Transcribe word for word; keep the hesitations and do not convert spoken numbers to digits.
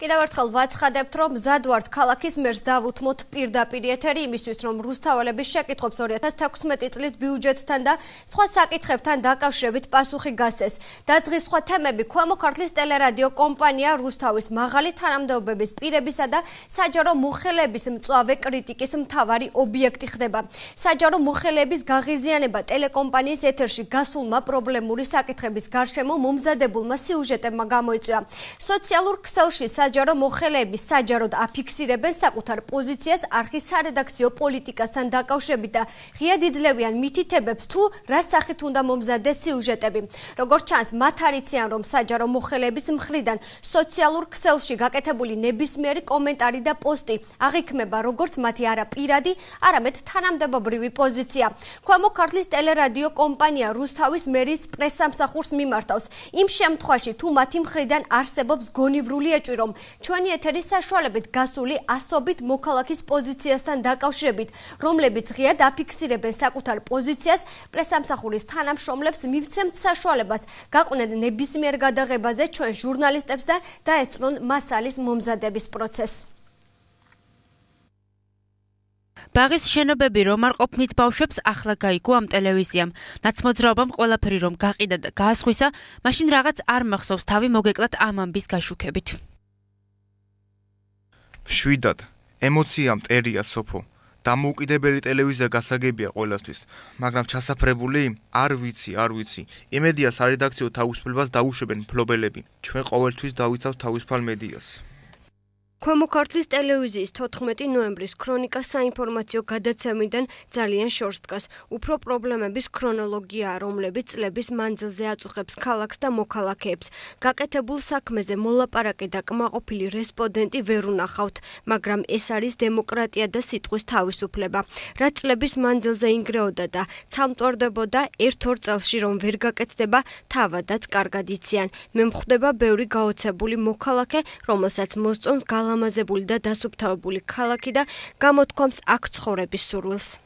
კიდევ ერთხელ ვაცხადებთ, რომ მზად ვართ ქალაქის მერს დავუთმოთ პირდაპირ ეთერი იმისთვის, რომ რუსთაველების შეკითხვებს ორი ათას თექვსმეტი წლის ბიუჯეტთან და სხვა საკითხებთან დაკავშირებით პასუხი გასცეს. და დღის სხვა თემები ქვემო ქართლის ტელერადიო კომპანია რუსთავის მაღალი თანამდებობების პირებისა და საჯარო მოხელეების მწვავე კრიტიკის მთავარი ობიექტი ხდება. საჯარო მოხელეების გაღიზიანება ტელეკომპანიის ეთერში გასულმა პრობლემური საკითხების გარშემო მომზადებულმა სიუჟეტებმა გამოიწვია. სოციალურ ქსელში საჯარო მოხელეები საჯაროდ აფიქსირებენ საკუთარ პოზიციას არხის სარედაქციო პოლიტიკასთან დაკავშირებით და ღია იძლევიან მითითებებს თუ რა სახით უნდა მომზადდეს სიუჟეტები. როგორც ჩანს, მათ არიციან, რომ საჯარო მოხელეების მხრიდან სოციალურ ქსელში გაკეთებული ნებისმიერი კომენტარი და პოსტი აღიქმება როგორც მათი არა პირადი, არამედ თანამდებობრივი პოზიცია. ქვემო ქართლის ტელერადიო კომპანია რუსთავის მერის პრესსამსახურს მიმართავს. იმ შემთხვევაში, თუ მათი მხრიდან არსებობს გონივრული ეჭვი, რომ ჩვენი ეთერის საშუალებით გასული ასობით მოქალაქის პოზიციასთან დაკავშირებით, რომლებიც ღიად აფიქსირებენ საკუთარ პოზიციას, პრესსამსახურის თანამშრომლებს მივცემთ საშუალებას გაყვნენ ნებისმიერ გადაღებაზე ჩვენ ჟურნალისტებს და დაესწრონ მასალის მომზადების პროცესს. ბაღის შენობები რომ არ ყოფნით ბავშვებს ახლა გაიგო ამ ტელევიზიამ. ნაცმოძრაობამ ყველაფერი რომ გაყიდა და გაასხვისა, მაშინ რაღაც არ მახსოვს თავი მოგეკლათ ამ ამბის გაშუქებით. შვიდად, ემოცია მტერია სოფო. დამოუკიდებელი ტელევიზია გასაგებია ყველასთვის, მაგრამ ჩასაფრებული? არ ვიცი, არ ვიცი. იმედია სარედაქციო თავისუფლებას დაუშვებენ მფლობელები. ჩვენ ყოველთვის დავიცავთ თავისუფალ მედიას. ქვემო ქართლის ტელევიზიის თოთხმეტი ნოემბრის ქრონიკა საინფორმაციო გადაცემიდან ძალიან შორს დგას. უფრო პრობლემების ქრონოლოგიაა, რომლებიც წლების მანძილზე აწუხებს ქალაქს და მოქალაქეებს. გაკეთებულ საქმეზე მოლაპარაკე და კმაყოფილი რესპონდენტი ვერ უნახავთ, მაგრამ ეს არის დემოკრატია და სიტყვის თავისუფლება. რაც წლების მანძილზე ინგრეოდა და ცალმტვარდებოდა ერთ-ორ წელში რომ ვერ გაკეთდება, თავადაც კარგად იციან. მე მხვდება ბევრი გაოცებული მოქალაქე, რომელსაც მოსწონს გალამაზებული და დასუფთავებული ქალაქი და გამოთქვამს აქ ცხოვრების სურვილს.